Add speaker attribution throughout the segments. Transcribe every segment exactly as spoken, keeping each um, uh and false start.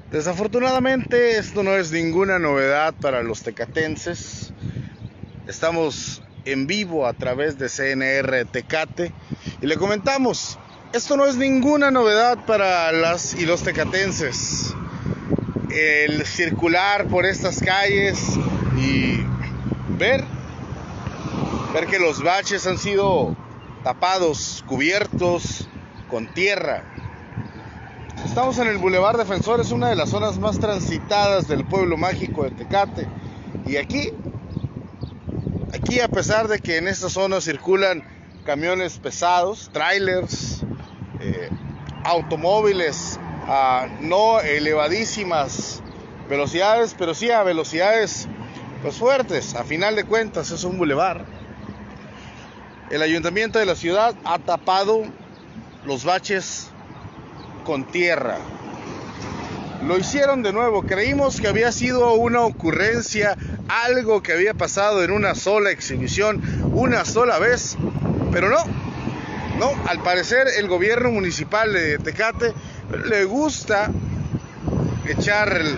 Speaker 1: Desafortunadamente esto no es ninguna novedad para los tecatenses. Estamos en vivo a través de C N R Tecate y le comentamos, esto no es ninguna novedad para las y los tecatenses. El circular por estas calles y ver, ver que los baches han sido tapados, cubiertos con tierra. Estamos en el Boulevard Defensores, una de las zonas más transitadas del pueblo mágico de Tecate. Y aquí, aquí a pesar de que en esta zona circulan camiones pesados, trailers, eh, automóviles a no elevadísimas velocidades, pero sí a velocidades pues fuertes. A final de cuentas es un bulevar. El ayuntamiento de la ciudad ha tapado los baches con tierra. Lo hicieron de nuevo. Creímos que había sido una ocurrencia, algo que había pasado en una sola exhibición, una sola vez, pero no, no, al parecer el gobierno municipal de Tecate le gusta echar el,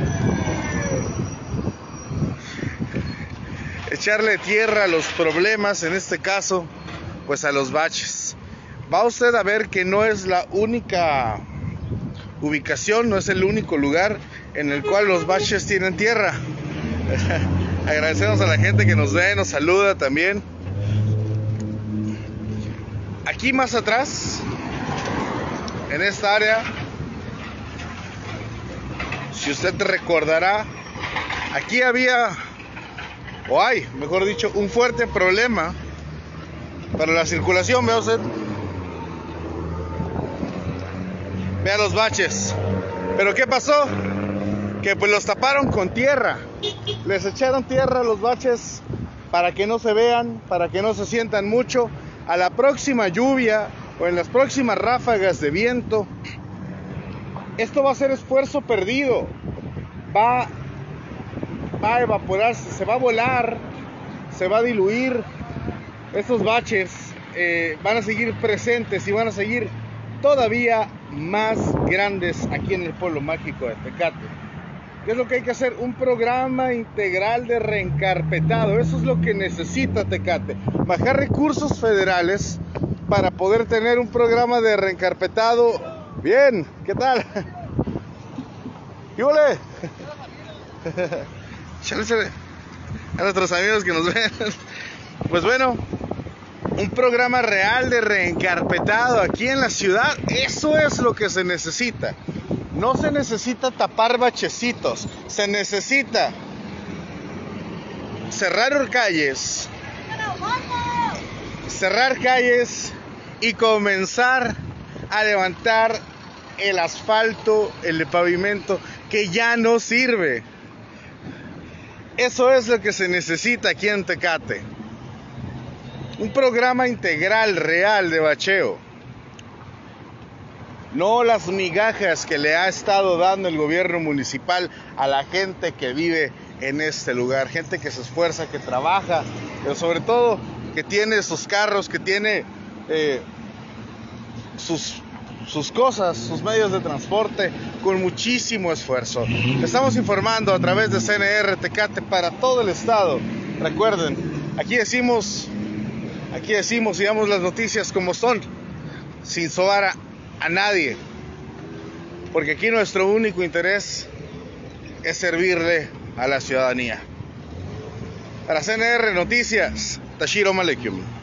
Speaker 1: echarle tierra a los problemas, en este caso, pues a los baches. Va usted a ver que no es la única ubicación, no es el único lugar en el cual los baches tienen tierra. Agradecemos a la gente que nos ve, nos saluda también. Aquí más atrás, en esta área, si usted recordará, aquí había, o hay, mejor dicho, un fuerte problema para la circulación. Vea usted, vea los baches. Pero ¿qué pasó? Que pues los taparon con tierra. Les echaron tierra a los baches para que no se vean, para que no se sientan mucho. A la próxima lluvia o en las próximas ráfagas de viento, esto va a ser esfuerzo perdido. Va, va a evaporarse, se va a volar, se va a diluir. Estos baches eh, van a seguir presentes y van a seguir todavía más grandes aquí en el pueblo mágico de Tecate. ¿Qué es lo que hay que hacer? Un programa integral de reencarpetado. Eso es lo que necesita Tecate. Bajar recursos federales para poder tener un programa de reencarpetado. Bien, ¿qué tal? ¿Qué huele? A nuestros amigos que nos ven. Pues bueno, un programa real de reencarpetado aquí en la ciudad. Eso es lo que se necesita. No se necesita tapar bachecitos, se necesita cerrar calles, cerrar calles y comenzar a levantar el asfalto, el pavimento que ya no sirve. Eso es lo que se necesita aquí en Tecate. Un programa integral, real de bacheo. No las migajas que le ha estado dando el gobierno municipal a la gente que vive en este lugar. Gente que se esfuerza, que trabaja, pero sobre todo que tiene sus carros, que tiene eh, sus, sus cosas, sus medios de transporte con muchísimo esfuerzo. Le estamos informando a través de C N R Tecate para todo el estado. Recuerden, aquí decimos, aquí decimos y damos las noticias como son, sin sobar a a nadie, porque aquí nuestro único interés es servirle a la ciudadanía. Para C N R Noticias, Tashiro Malekium.